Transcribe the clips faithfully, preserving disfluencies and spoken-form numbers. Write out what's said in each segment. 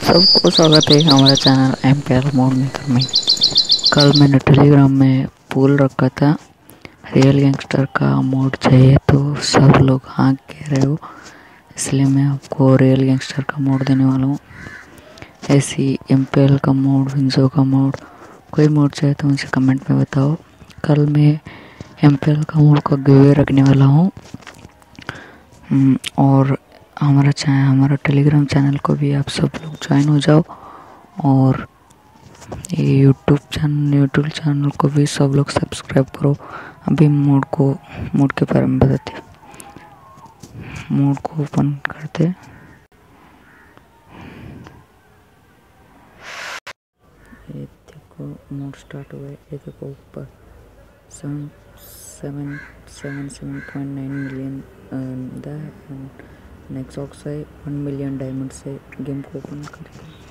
सबको स्वागत है हमारे channel M K L mod maker में। कल मैंने टेलीग्राम में पोल रखा था, रियल गैंगस्टर का मोड चाहिए, तो सब लोग हाँ कह रहे हो, इसलिए मैं आपको रियल गैंगस्टर का मोड देने वाला हूँ। ऐसी एम पी एल का मोड, विंजो का मोड, कोई मोड चाहिए तो मुझे कमेंट में बताओ। कल मैं एम पी एल का मोड का गिवे रखने वाला हूँ और हमारा चैनल हमारा टेलीग्राम चैनल को भी आप सब लोग ज्वाइन हो जाओ और ये यूट्यूब चैनल यूट्यूब चैनल को भी सब लोग सब्सक्राइब करो। अभी मोड को मोड के बारे में बताते, मोड को ओपन करते। ये देखो मोड स्टार्ट हुआ है, ये देखो ऊपर seven seven seven seven point nine million नेक्सॉक्स है, वन मिलियन डायमंड से गेम को ओपन करते हैं।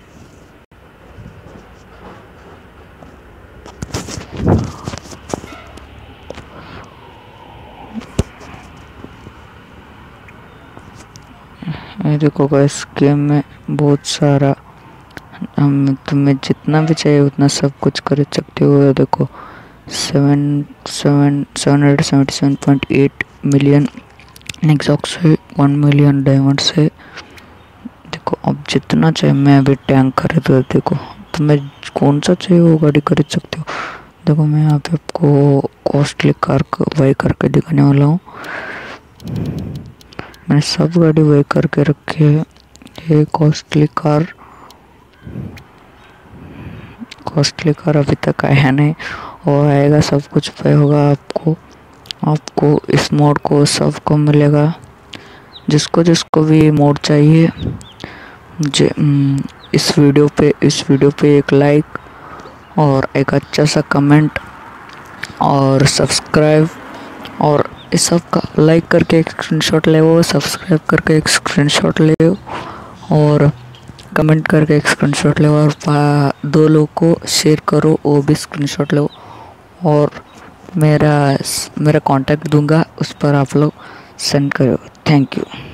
ये देखो गाइस, गेम में बहुत सारा, हम तुम्हें जितना भी चाहिए उतना सब कुछ खरीद सकते हो। देखो seven seven seven hundred seventy seven point eight million नेक्सॉक्स है, वन मिलियन डायमंड से। देखो अब जितना चाहिए, मैं अभी टैंक खरीद रहा, देखो तुम्हें कौन सा चाहिए वो गाड़ी खरीद सकते हो। देखो मैं यहाँ पे आपको कॉस्टली कार बाई करके दिखाने वाला हूँ। मैंने सब गाड़ी बाई करके रखी है। ये कॉस्टली कार कॉस्टली कार अभी तक आया नहीं, और आएगा, सब कुछ पे होगा। आपको आपको इस मोड को सबको मिलेगा, जिसको जिसको भी मोड चाहिए। मुझे इस वीडियो पे इस वीडियो पे एक लाइक और एक अच्छा सा कमेंट और सब्सक्राइब, और इस सब का लाइक करके एक स्क्रीनशॉट ले, वो सब्सक्राइब करके एक स्क्रीनशॉट ले और कमेंट करके एक स्क्रीनशॉट ले, और दो लोग को शेयर करो, वो भी स्क्रीनशॉट लो, और मेरा मेरा कांटेक्ट दूंगा, उस पर आप लोग सेंड करो। Thank you.